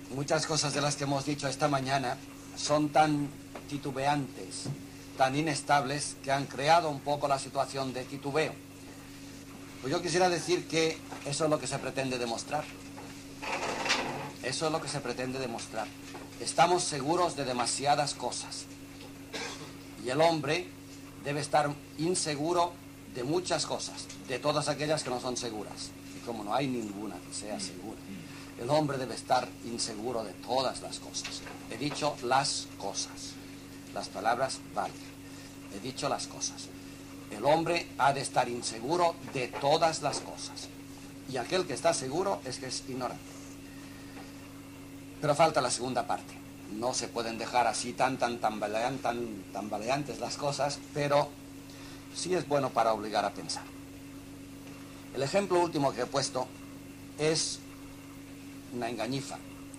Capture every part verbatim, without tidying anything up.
muchas cosas de las que hemos dicho esta mañana son tan titubeantes, tan inestables, que han creado un poco la situación de titubeo. Pues yo quisiera decir que eso es lo que se pretende demostrar. Eso es lo que se pretende demostrar. Estamos seguros de demasiadas cosas. Y el hombre debe estar inseguro de muchas cosas, de todas aquellas que no son seguras. Y como no hay ninguna que sea segura, el hombre debe estar inseguro de todas las cosas. He dicho las cosas. Las palabras valen. He dicho las cosas. El hombre ha de estar inseguro de todas las cosas. Y aquel que está seguro es que es ignorante. Pero falta la segunda parte. No se pueden dejar así tan, tan, tambalean, tan tambaleantes las cosas, pero sí es bueno para obligar a pensar. El ejemplo último que he puesto es una engañifa.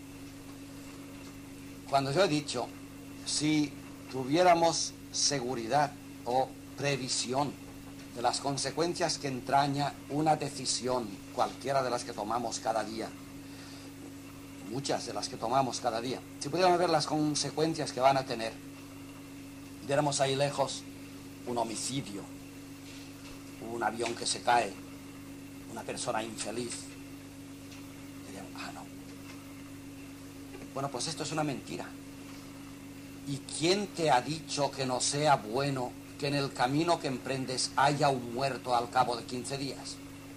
Cuando yo he dicho, si tuviéramos seguridad o previsión de las consecuencias que entraña una decisión, cualquiera de las que tomamos cada día, muchas de las que tomamos cada día, si pudiéramos ver las consecuencias que van a tener, viéramos ahí lejos un homicidio, un avión que se cae, una persona infeliz, diríamos, ah, no. Bueno, pues esto es una mentira. ¿Y quién te ha dicho que no sea bueno que en el camino que emprendes haya un muerto al cabo de quince días?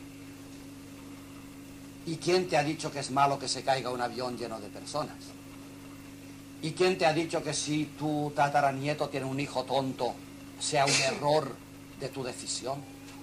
¿Y quién te ha dicho que es malo que se caiga un avión lleno de personas? ¿Y quién te ha dicho que si tu tataranieto tiene un hijo tonto, sea un error de tu decisión?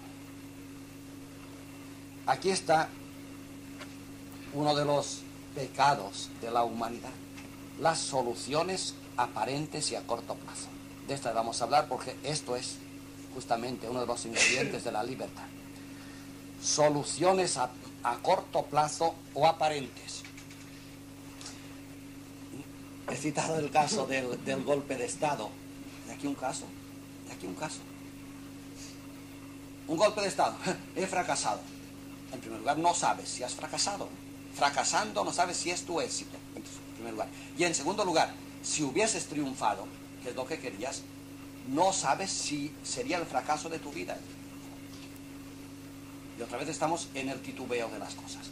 Aquí está uno de los pecados de la humanidad, las soluciones aparentes y a corto plazo. De estas vamos a hablar porque esto es justamente uno de los ingredientes de la libertad. Soluciones a, a corto plazo o aparentes. He citado el caso del, del golpe de Estado. De aquí un caso, de aquí un caso. Un golpe de Estado. He fracasado. En primer lugar, no sabes si has fracasado. Fracasando no sabes si es tu éxito, en primer lugar. Y en segundo lugar, si hubieses triunfado, que es lo que querías, no sabes si sería el fracaso de tu vida. Y otra vez estamos en el titubeo de las cosas.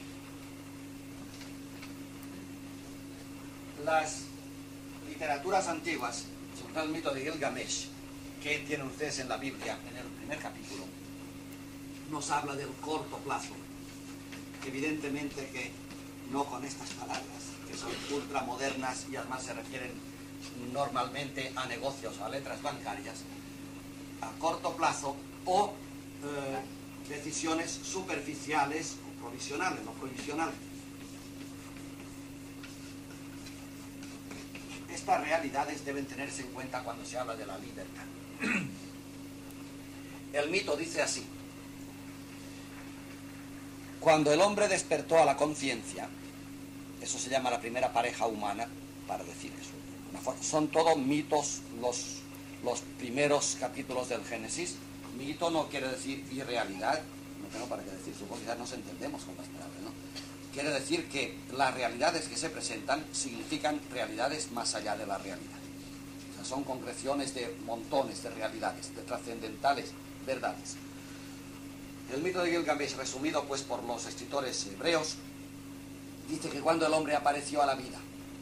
Las literaturas antiguas, sobre todo el mito de Gilgamesh, que tienen ustedes en la Biblia, en el primer capítulo, nos habla del corto plazo. Evidentemente que no con estas palabras, que son ultramodernas y además se refieren normalmente a negocios o a letras bancarias, a corto plazo o eh, decisiones superficiales o provisionales, no provisionales. Estas realidades deben tenerse en cuenta cuando se habla de la libertad. El mito dice así: cuando el hombre despertó a la conciencia, eso se llama la primera pareja humana, para decir eso. Una, son todos mitos los, los primeros capítulos del Génesis. Mito no quiere decir irrealidad, no tengo para qué decir, supongo que ya nos entendemos con las palabras, ¿no? Quiere decir que las realidades que se presentan significan realidades más allá de la realidad. O sea, son concreciones de montones de realidades, de trascendentales verdades. El mito de Gilgamesh, resumido pues por los escritores hebreos, dice que cuando el hombre apareció a la vida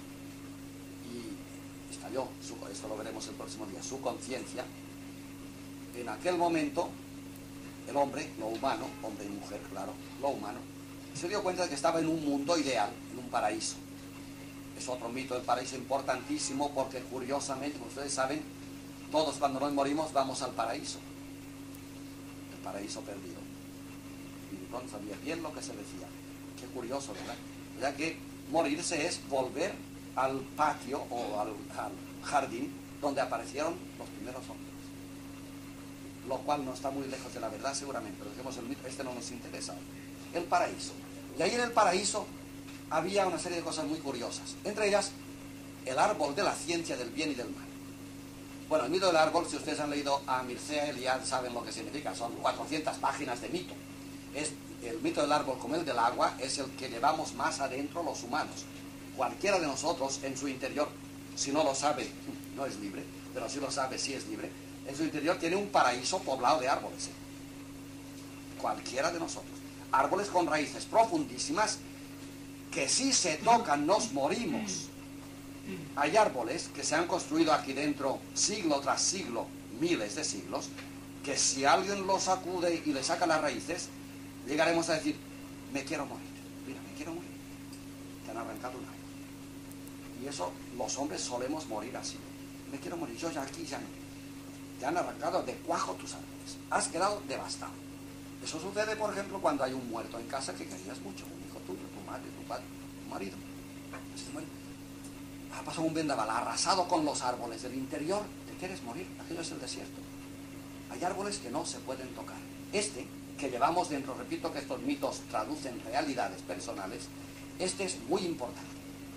y estalló, su, esto lo veremos el próximo día, su conciencia, en aquel momento el hombre, lo humano, hombre y mujer, claro, lo humano, se dio cuenta de que estaba en un mundo ideal, en un paraíso. Es otro mito del paraíso importantísimo porque curiosamente, como ustedes saben, todos cuando nos morimos vamos al paraíso, el paraíso perdido. Y Newton sabía bien lo que se decía. Qué curioso, ¿verdad? Ya que morirse es volver al patio o al, al jardín donde aparecieron los primeros hombres. Lo cual no está muy lejos de la verdad seguramente, pero dejemos el mito, este no nos interesa. El paraíso. Y ahí en el paraíso había una serie de cosas muy curiosas. Entre ellas, el árbol de la ciencia del bien y del mal. Bueno, el mito del árbol, si ustedes han leído a Mircea Eliade, saben lo que significa. Son cuatrocientas páginas de mito. Es el mito del árbol como el del agua, es el que llevamos más adentro los humanos. cualquiera de nosotros en su interior, si no lo sabe, no es libre, pero si lo sabe, sí es libre, en su interior tiene un paraíso poblado de árboles. ¿eh? Cualquiera de nosotros. Árboles con raíces profundísimas que si se tocan nos morimos. Hay árboles que se han construido aquí dentro siglo tras siglo, miles de siglos, que si alguien los sacude y le saca las raíces, llegaremos a decir, me quiero morir, mira, me quiero morir. Te han arrancado un árbol. Y eso, los hombres solemos morir así. Me quiero morir, yo ya aquí ya no. Te han arrancado de cuajo tus árboles. Has quedado devastado. Eso sucede, por ejemplo, cuando hay un muerto en casa que querías mucho, un hijo tuyo, tu madre, tu padre, tu marido. Se muere. Ha pasado un vendaval, ha arrasado con los árboles del interior, te quieres morir, aquello es el desierto. Hay árboles que no se pueden tocar. Este, que llevamos dentro, repito que estos mitos traducen realidades personales, este es muy importante.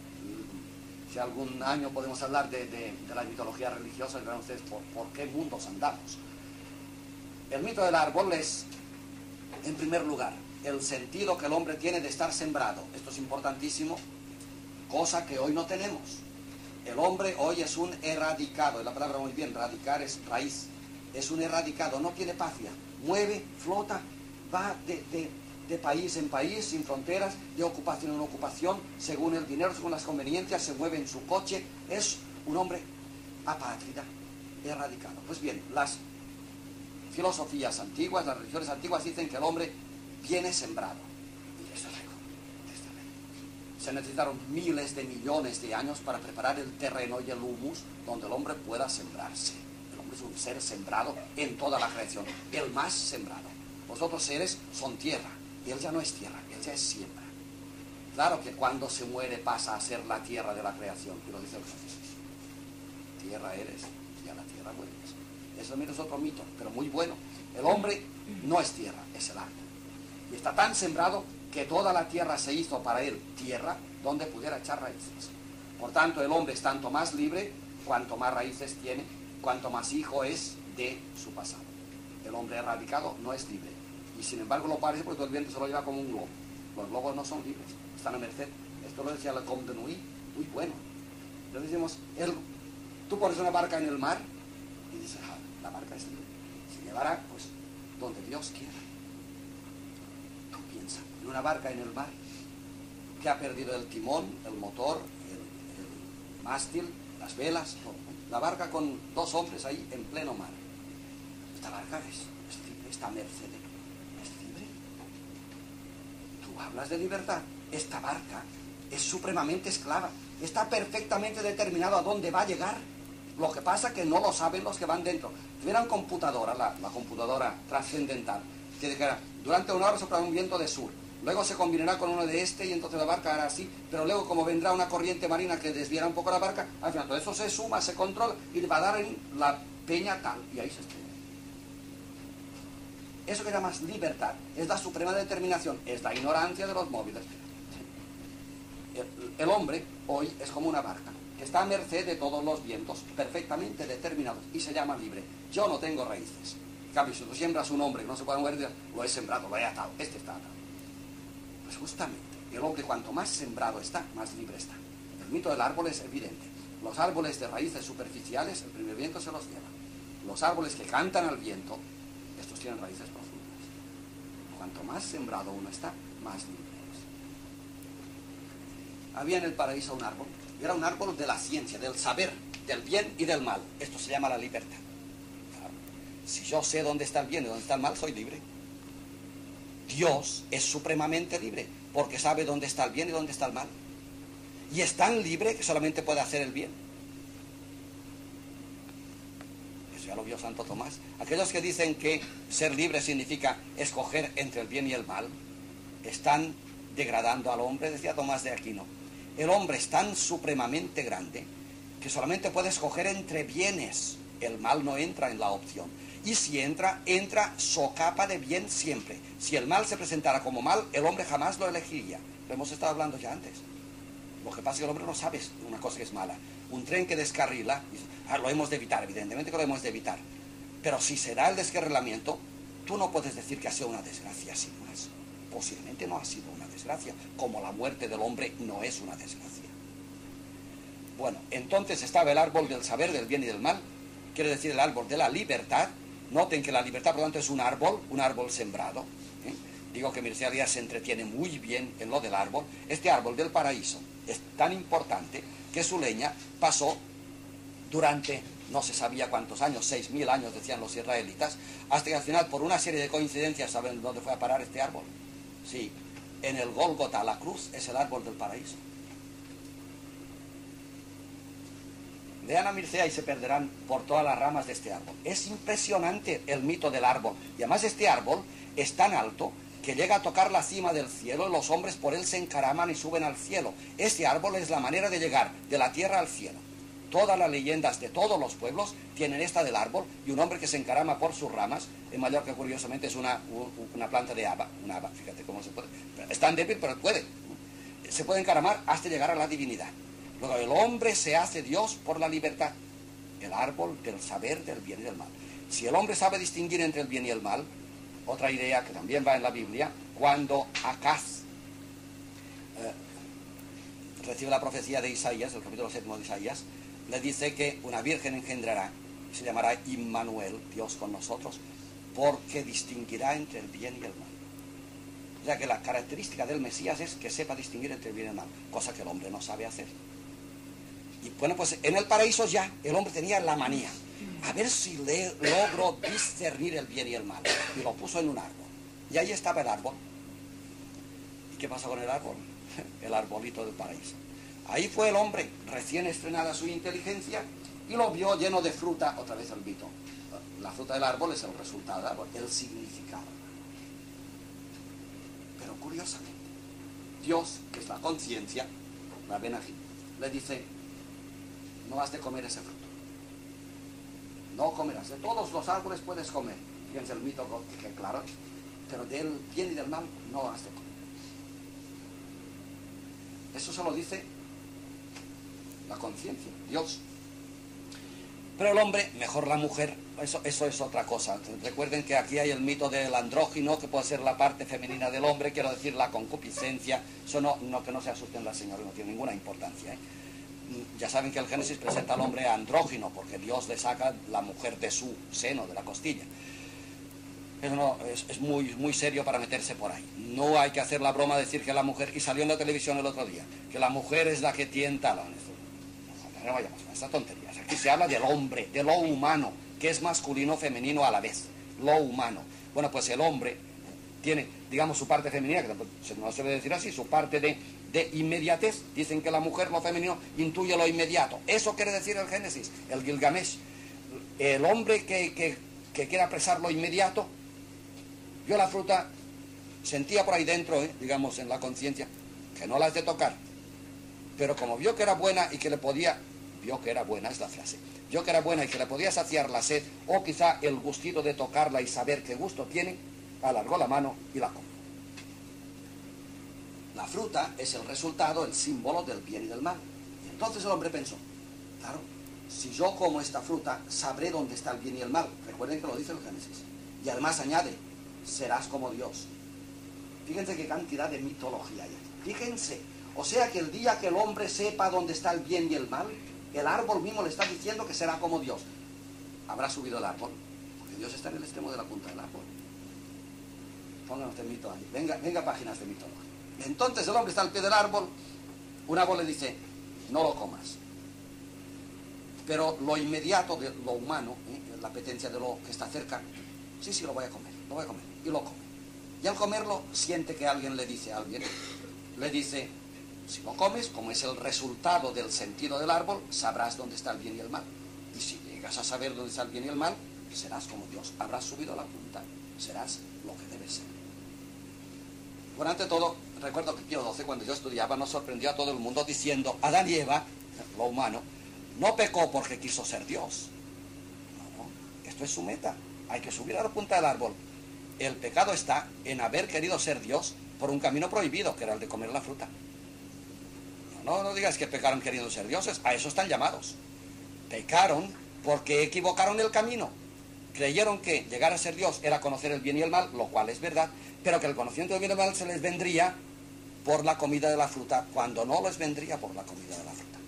Si algún año podemos hablar de, de, de la mitología religiosa, verán ustedes por, por qué mundos andamos. El mito del árbol es, en primer lugar, el sentido que el hombre tiene de estar sembrado. Esto es importantísimo, cosa que hoy no tenemos. El hombre hoy es un erradicado, y la palabra muy bien, radicar es raíz. Es un erradicado, no tiene patria, mueve, flota, va de, de, de país en país, sin fronteras, de ocupación en ocupación, según el dinero, según las conveniencias, se mueve en su coche, es un hombre apátrida, erradicado. Pues bien, las filosofías antiguas, las religiones antiguas dicen que el hombre viene sembrado. Y esto es algo, esto es algo. Se necesitaron miles de millones de años para preparar el terreno y el humus donde el hombre pueda sembrarse. Es un ser sembrado en toda la creación, el más sembrado. Los otros seres son tierra, y él ya no es tierra, él ya es siembra. Claro que cuando se muere pasa a ser la tierra de la creación, y lo dice el Génesis. Tierra eres, y a la tierra vuelves. Eso también es otro mito, pero muy bueno. El hombre no es tierra, es el árbol. Y está tan sembrado que toda la tierra se hizo para él tierra donde pudiera echar raíces. Por tanto, el hombre es tanto más libre cuanto más raíces tiene, cuanto más hijo es de su pasado. El hombre erradicado no es libre. Y sin embargo lo parece porque todo el viento se lo lleva como un globo. Los globos no son libres, están a merced. Esto lo decía la Comte de Nuit, muy bueno. Entonces decimos, el, tú pones una barca en el mar y dices, ah, la barca es libre. Se llevará, pues, donde Dios quiera. Tú piensas, en una barca en el mar que ha perdido el timón, el motor, el, el mástil, las velas, todo. La barca con dos hombres ahí en pleno mar. Esta barca es, es libre, está a merced de tú. ¿Es libre? Tú hablas de libertad. Esta barca es supremamente esclava. Está perfectamente determinado a dónde va a llegar. Lo que pasa es que no lo saben los que van dentro. Si tuviera una computadora, la, la computadora trascendental, que dijera, durante una hora soplará un viento de sur, luego se combinará con uno de este y entonces la barca hará así, pero luego como vendrá una corriente marina que desviará un poco la barca, al final todo eso se suma, se controla y va a dar en la peña tal, y ahí se estrella. Eso que llamas libertad es la suprema determinación, es la ignorancia de los móviles. El, el hombre hoy es como una barca que está a merced de todos los vientos, perfectamente determinados, y se llama libre. Yo no tengo raíces. En cambio, si tú siembras un hombre que no se puede mover, lo he sembrado, lo he atado, este está atado. Pues justamente, el hombre cuanto más sembrado está, más libre está. El mito del árbol es evidente. Los árboles de raíces superficiales, el primer viento se los lleva. Los árboles que cantan al viento, estos tienen raíces profundas. Cuanto más sembrado uno está, más libre es. Había en el paraíso un árbol, y era un árbol de la ciencia, del saber, del bien y del mal. Esto se llama la libertad. Claro. Si yo sé dónde está el bien y dónde está el mal, soy libre. Dios es supremamente libre, porque sabe dónde está el bien y dónde está el mal. Y es tan libre que solamente puede hacer el bien. Eso ya lo vio Santo Tomás. Aquellos que dicen que ser libre significa escoger entre el bien y el mal, están degradando al hombre, decía Tomás de Aquino. El hombre es tan supremamente grande que solamente puede escoger entre bienes. El mal no entra en la opción. Y si entra, entra socapa de bien siempre. Si el mal se presentara como mal, el hombre jamás lo elegiría. Lo hemos estado hablando ya antes. Lo que pasa es que el hombre no sabe una cosa que es mala. Un tren que descarrila, ah, lo hemos de evitar, evidentemente que lo hemos de evitar. Pero si se da el descarrilamiento, tú no puedes decir que ha sido una desgracia sin más. Posiblemente no ha sido una desgracia, como la muerte del hombre no es una desgracia. Bueno, entonces estaba el árbol del saber del bien y del mal, quiere decir el árbol de la libertad. Noten que la libertad, por lo tanto, es un árbol, un árbol sembrado. ¿eh? Digo que Mircea Eliade se entretiene muy bien en lo del árbol. Este árbol del paraíso es tan importante que su leña pasó durante, no se sabía cuántos años, seis mil años decían los israelitas, hasta que al final, por una serie de coincidencias, ¿saben dónde fue a parar este árbol? Sí, en el Gólgota, la cruz es el árbol del paraíso. Lean a Mircea y se perderán por todas las ramas de este árbol. Es impresionante el mito del árbol. Y además este árbol es tan alto que llega a tocar la cima del cielo y los hombres por él se encaraman y suben al cielo. Este árbol es la manera de llegar de la tierra al cielo. Todas las leyendas de todos los pueblos tienen esta del árbol, y un hombre que se encarama por sus ramas. En Mallorca, curiosamente, es una, una planta de haba, una haba, fíjate cómo se puede. Es tan débil, pero puede. Se puede encaramar hasta llegar a la divinidad. Luego el hombre se hace Dios por la libertad, el árbol del saber del bien y del mal. Si el hombre sabe distinguir entre el bien y el mal, otra idea que también va en la Biblia, cuando Acaz eh, recibe la profecía de Isaías, el capítulo séptimo de Isaías, le dice que una virgen engendrará, se llamará Immanuel, Dios con nosotros, porque distinguirá entre el bien y el mal. O sea que la característica del Mesías es que sepa distinguir entre el bien y el mal, cosa que el hombre no sabe hacer. Y bueno, pues en el paraíso ya el hombre tenía la manía, a ver si le logro discernir el bien y el mal, y lo puso en un árbol, y ahí estaba el árbol. ¿Y qué pasa con el árbol? El arbolito del paraíso. Ahí fue el hombre, recién estrenada su inteligencia, y lo vio lleno de fruta. Otra vez el mito, la fruta del árbol es el resultado del árbol, el significado. Pero curiosamente, Dios, que es la conciencia, la Benajim, le dice: no has de comer ese fruto. No comerás. De todos los árboles puedes comer. Fíjense el mito que claro, pero del bien y del mal no has de comer. Eso se lo dice la conciencia, Dios. Pero el hombre, mejor la mujer, eso, eso es otra cosa. Recuerden que aquí hay el mito del andrógino, que puede ser la parte femenina del hombre, quiero decir la concupiscencia. Eso no, no que no se asusten las señoras, no tiene ninguna importancia, ¿eh? Ya saben que el Génesis presenta al hombre andrógino, porque Dios le saca la mujer de su seno, de la costilla. Eso no, es, es muy, muy serio para meterse por ahí. No hay que hacer la broma de decir que la mujer, y salió en la televisión el otro día, que la mujer es la que tienta. No, no vayamos a estas tonterías. Aquí se habla del hombre, de lo humano, que es masculino, femenino a la vez. Lo humano. Bueno, pues el hombre tiene, digamos, su parte femenina, que no se debe decir así, su parte de, de inmediatez. Dicen que la mujer, lo femenino, intuye lo inmediato. Eso quiere decir el Génesis, el Gilgamesh. El hombre que, que, que quiere apresar lo inmediato, vio la fruta, sentía por ahí dentro, eh, digamos, en la conciencia, que no la has de tocar. Pero como vio que era buena y que le podía, vio que era buena, es la frase, vio que era buena y que le podía saciar la sed, o quizá el gustito de tocarla y saber qué gusto tiene, alargó la mano y la comió. La fruta es el resultado, el símbolo del bien y del mal. Y entonces el hombre pensó, claro, si yo como esta fruta, sabré dónde está el bien y el mal. Recuerden que lo dice el Génesis. Y además añade, serás como Dios. Fíjense qué cantidad de mitología hay aquí. Fíjense, o sea que el día que el hombre sepa dónde está el bien y el mal, el árbol mismo le está diciendo que será como Dios. Habrá subido el árbol, porque Dios está en el extremo de la punta del árbol. Pónganos este mito ahí, venga, venga páginas de mitología. Entonces el hombre está al pie del árbol, un árbol le dice, no lo comas. Pero lo inmediato de lo humano, ¿eh? La apetencia de lo que está cerca, sí, sí, lo voy a comer, lo voy a comer, y lo come. Y al comerlo, siente que alguien le dice a alguien, le dice, si lo comes, como es el resultado del sentido del árbol, sabrás dónde está el bien y el mal. Y si llegas a saber dónde está el bien y el mal, serás como Dios, habrás subido a la punta, serás lo que debes ser. Bueno, ante todo, recuerdo que Pío doce, cuando yo estudiaba, nos sorprendió a todo el mundo diciendo, Adán y Eva, lo humano, no pecó porque quiso ser Dios. No, no, esto es su meta. Hay que subir a la punta del árbol. El pecado está en haber querido ser Dios por un camino prohibido, que era el de comer la fruta. No, no, no digas que pecaron queriendo ser dioses, a eso están llamados. Pecaron porque equivocaron el camino. Creyeron que llegar a ser Dios era conocer el bien y el mal, lo cual es verdad, pero que el conocimiento del bien y el mal se les vendría por la comida de la fruta, cuando no les vendría por la comida de la fruta.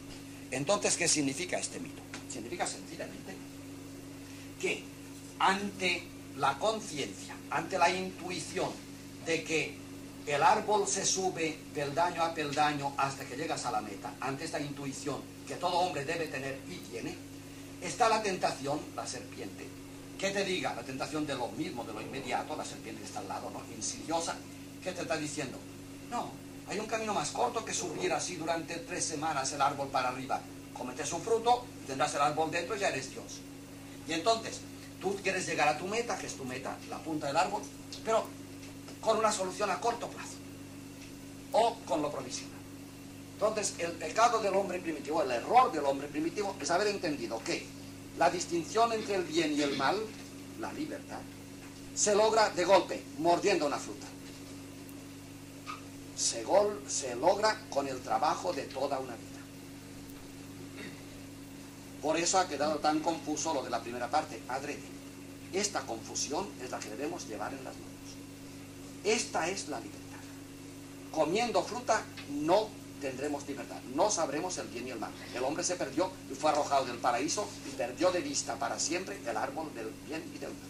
Entonces, ¿qué significa este mito? Significa sencillamente que ante la conciencia, ante la intuición de que el árbol se sube peldaño a peldaño hasta que llegas a la meta, ante esta intuición que todo hombre debe tener y tiene, está la tentación, la serpiente, que te diga, la tentación de lo mismo, de lo inmediato, la serpiente que está al lado, ¿no?, insidiosa, que te está diciendo, no, hay un camino más corto que subir así durante tres semanas el árbol para arriba. Cómete su fruto, tendrás el árbol dentro y ya eres Dios. Y entonces, tú quieres llegar a tu meta, que es tu meta, la punta del árbol, pero con una solución a corto plazo, o con lo provisional. Entonces, el pecado del hombre primitivo, el error del hombre primitivo, es haber entendido que la distinción entre el bien y el mal, la libertad, se logra de golpe, mordiendo una fruta. Se, gol, se logra con el trabajo de toda una vida. Por eso ha quedado tan confuso lo de la primera parte, adrede. Esta confusión es la que debemos llevar en las manos. Esta es la libertad. Comiendo fruta no tendremos libertad, no sabremos el bien y el mal. El hombre se perdió y fue arrojado del paraíso y perdió de vista para siempre el árbol del bien y del mal.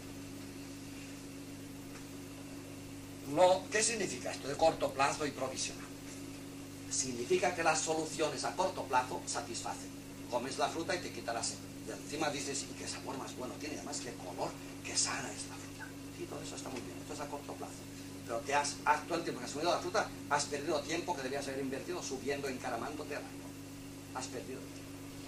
Lo, ¿Qué significa esto de corto plazo y provisional? Significa que las soluciones a corto plazo satisfacen. Comes la fruta y te quita la sed. Y encima dices, y qué sabor más bueno tiene, además qué color, qué sana es la fruta. Sí, todo eso está muy bien, esto es a corto plazo. Pero te has, has todo el tiempo que has subido la fruta, has perdido tiempo que debías haber invertido subiendo, encaramándote al árbol. Has perdido tiempo.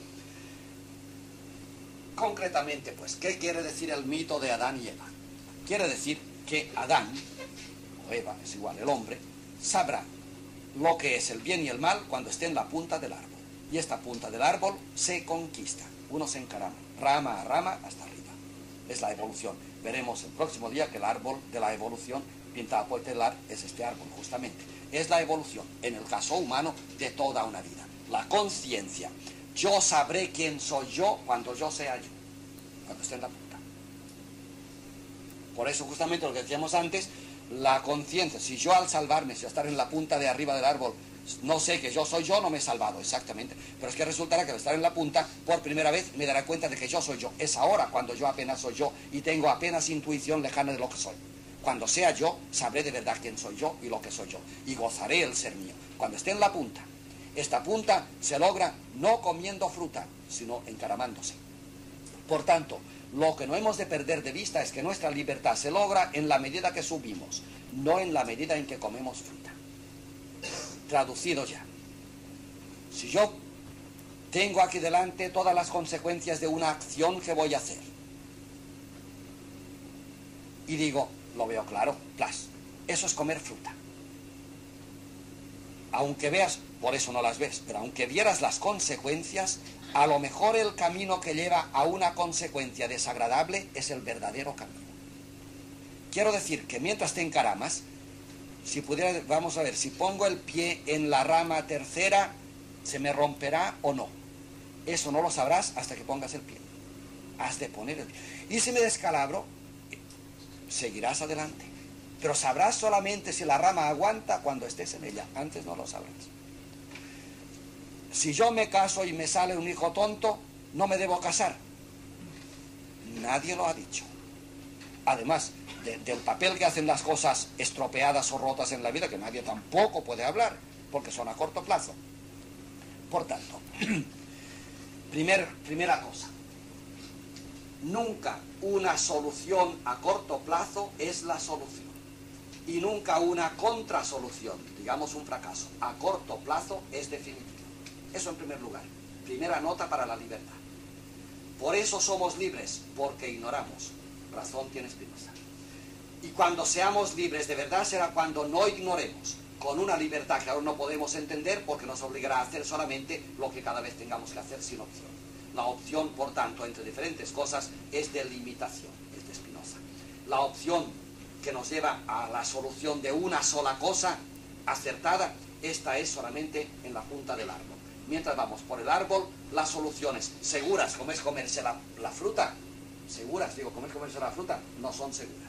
Concretamente, pues, ¿qué quiere decir el mito de Adán y Eva? Quiere decir que Adán, o Eva, es igual, el hombre, sabrá lo que es el bien y el mal cuando esté en la punta del árbol. Y esta punta del árbol se conquista. Uno se encarama, rama a rama, hasta arriba. Es la evolución. Veremos el próximo día que el árbol de la evolución pintado por el telar es este árbol, justamente. Es la evolución, en el caso humano, de toda una vida. La conciencia. Yo sabré quién soy yo cuando yo sea yo. Cuando esté en la punta. Por eso, justamente lo que decíamos antes, la conciencia. Si yo al salvarme, si al estar en la punta de arriba del árbol, no sé que yo soy yo, no me he salvado, exactamente. Pero es que resultará que al estar en la punta, por primera vez me daré cuenta de que yo soy yo. Es ahora cuando yo apenas soy yo y tengo apenas intuición lejana de lo que soy. Cuando sea yo, sabré de verdad quién soy yo y lo que soy yo. Y gozaré el ser mío. Cuando esté en la punta, esta punta se logra no comiendo fruta, sino encaramándose. Por tanto, lo que no hemos de perder de vista es que nuestra libertad se logra en la medida que subimos, no en la medida en que comemos fruta. Traducido ya. Si yo tengo aquí delante todas las consecuencias de una acción que voy a hacer, y digo, lo veo claro, plas, eso es comer fruta. Aunque veas, por eso no las ves, pero aunque vieras las consecuencias, a lo mejor el camino que lleva a una consecuencia desagradable es el verdadero camino. Quiero decir que mientras te encaramas, si pudiera, vamos a ver, si pongo el pie en la rama tercera, ¿se me romperá o no? Eso no lo sabrás hasta que pongas el pie. Has de poner el pie. Y si me descalabro, seguirás adelante. Pero sabrás solamente si la rama aguanta cuando estés en ella. Antes no lo sabrás. Si yo me caso y me sale un hijo tonto, no me debo casar. Nadie lo ha dicho. Además, de, del papel que hacen las cosas estropeadas o rotas en la vida, que nadie tampoco puede hablar, porque son a corto plazo. Por tanto, primer, primera cosa, nunca una solución a corto plazo es la solución. Y nunca una contrasolución, digamos un fracaso, a corto plazo es definitivo. Eso en primer lugar. Primera nota para la libertad. Por eso somos libres, porque ignoramos. Razón tiene Spinoza. Y cuando seamos libres de verdad será cuando no ignoremos, con una libertad que ahora no podemos entender porque nos obligará a hacer solamente lo que cada vez tengamos que hacer sin opción. La opción, por tanto, entre diferentes cosas es de limitación, es de Spinoza. La opción que nos lleva a la solución de una sola cosa acertada, esta es solamente en la punta del árbol. Mientras vamos por el árbol, las soluciones seguras, como es comerse la, la fruta, seguras, digo, como es comerse la fruta, no son seguras.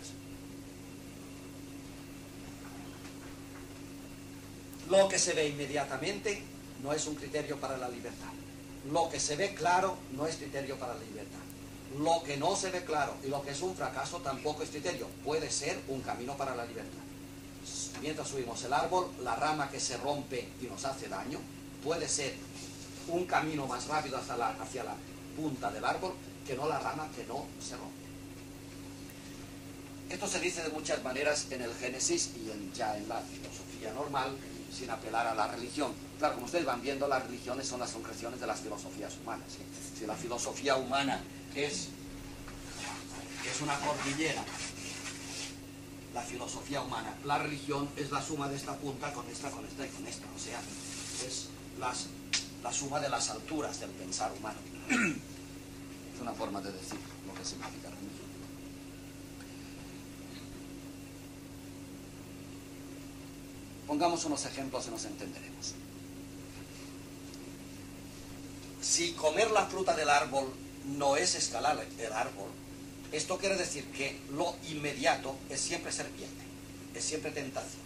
Lo que se ve inmediatamente no es un criterio para la libertad. lo que se ve claro no es criterio para la libertad. Lo que no se ve claro y lo que es un fracaso tampoco es criterio. Puede ser un camino para la libertad. Mientras subimos el árbol, la rama que se rompe y nos hace daño puede ser un camino más rápido hacia la, hacia la punta del árbol que no la rama que no se rompe. Esto se dice de muchas maneras en el Génesis y en, ya en la filosofía normal, sin apelar a la religión. Claro, como ustedes van viendo, las religiones son las concreciones de las filosofías humanas, ¿sí? Si la filosofía humana es, es una cordillera, la filosofía humana, la religión es la suma de esta punta con esta, con esta y con esta, o sea, es las, la suma de las alturas del pensar humano. Es una forma de decir lo que significa religión. Pongamos unos ejemplos y nos entenderemos. Si comer la fruta del árbol no es escalar el árbol, esto quiere decir que lo inmediato es siempre serpiente, es siempre tentación.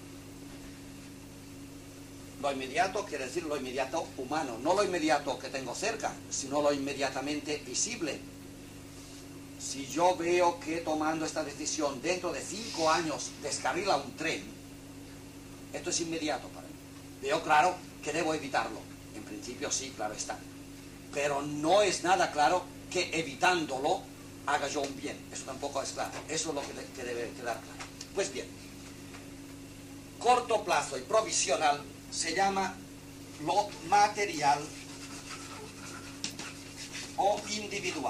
Lo inmediato quiere decir lo inmediato humano, no lo inmediato que tengo cerca, sino lo inmediatamente visible. Si yo veo que tomando esta decisión dentro de cinco años descarrila un tren, esto es inmediato para mí. Veo claro que debo evitarlo. En principio sí, claro está. Pero no es nada claro que evitándolo haga yo un bien. Eso tampoco es claro. Eso es lo que, de, que debe quedar claro. Pues bien, corto plazo y provisional se llama lo material o individual.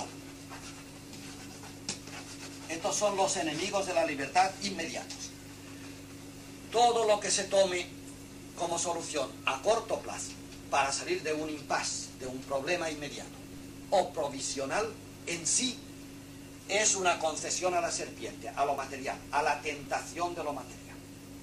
Estos son los enemigos de la libertad inmediatos. Todo lo que se tome como solución a corto plazo para salir de un impasse, de un problema inmediato, o provisional, en sí es una concesión a la serpiente, a lo material, a la tentación de lo material.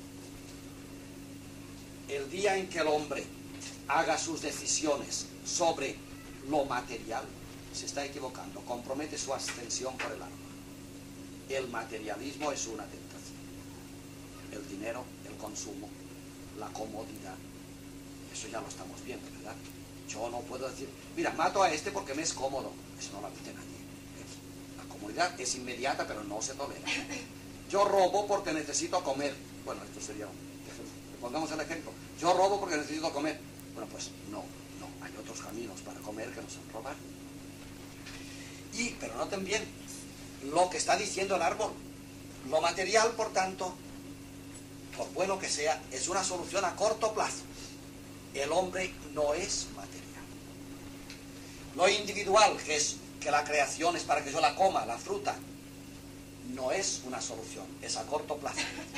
El día en que el hombre haga sus decisiones sobre lo material, se está equivocando, compromete su ascensión por el alma. El materialismo es una tentación. El dinero, el consumo, la comodidad, eso ya lo estamos viendo, ¿verdad? Yo no puedo decir, mira, mato a este porque me es cómodo. Eso no lo admite nadie. La comodidad es inmediata, pero no se tolera. Yo robo porque necesito comer. Bueno, esto sería un ejemplo. Pongamos el ejemplo. Yo robo porque necesito comer. Bueno, pues no, no. Hay otros caminos para comer que no son robar. Y, pero noten bien, lo que está diciendo el árbol. Lo material, por tanto, por bueno que sea, es una solución a corto plazo. El hombre no es material. Lo individual, que es que la creación es para que yo la coma, la fruta, no es una solución, es a corto plazo.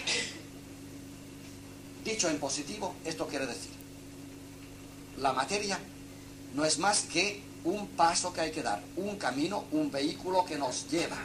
Dicho en positivo, esto quiere decir, la materia no es más que un paso que hay que dar, un camino, un vehículo que nos lleva.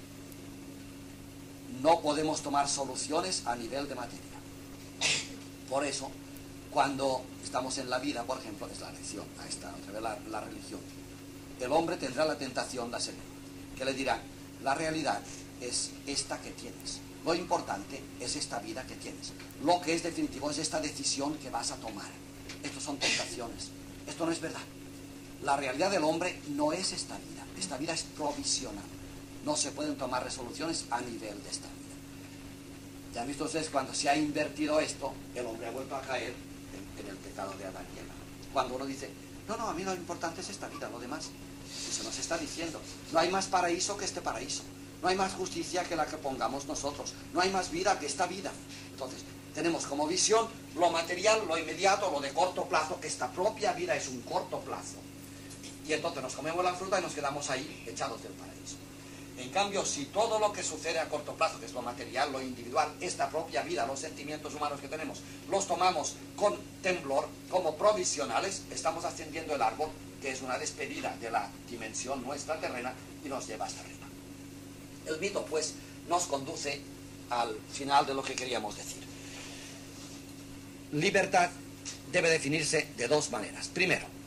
No podemos tomar soluciones a nivel de materia. Por eso, cuando estamos en la vida, por ejemplo, es la lección, ahí está, la, la religión. El hombre tendrá la tentación de sereno, que le dirá, la realidad es esta que tienes. Lo importante es esta vida que tienes. Lo que es definitivo es esta decisión que vas a tomar. Estos son tentaciones. Esto no es verdad. La realidad del hombre no es esta vida. Esta vida es provisional. No se pueden tomar resoluciones a nivel de esta vida. Ya han visto ustedes, cuando se ha invertido esto, el hombre ha vuelto a caer en, en el pecado de Adán y Eva. Cuando uno dice, no, no, a mí lo importante es esta vida, lo demás. Y se nos está diciendo, no hay más paraíso que este paraíso. No hay más justicia que la que pongamos nosotros. No hay más vida que esta vida. Entonces, tenemos como visión lo material, lo inmediato, lo de corto plazo, que esta propia vida es un corto plazo. Y entonces nos comemos la fruta y nos quedamos ahí echados del paraíso. En cambio, si todo lo que sucede a corto plazo, que es lo material, lo individual, esta propia vida, los sentimientos humanos que tenemos, los tomamos con temblor, como provisionales, estamos ascendiendo el árbol, que es una despedida de la dimensión nuestra terrena, y nos lleva hasta arriba. El mito, pues, nos conduce al final de lo que queríamos decir. Libertad debe definirse de dos maneras. Primero,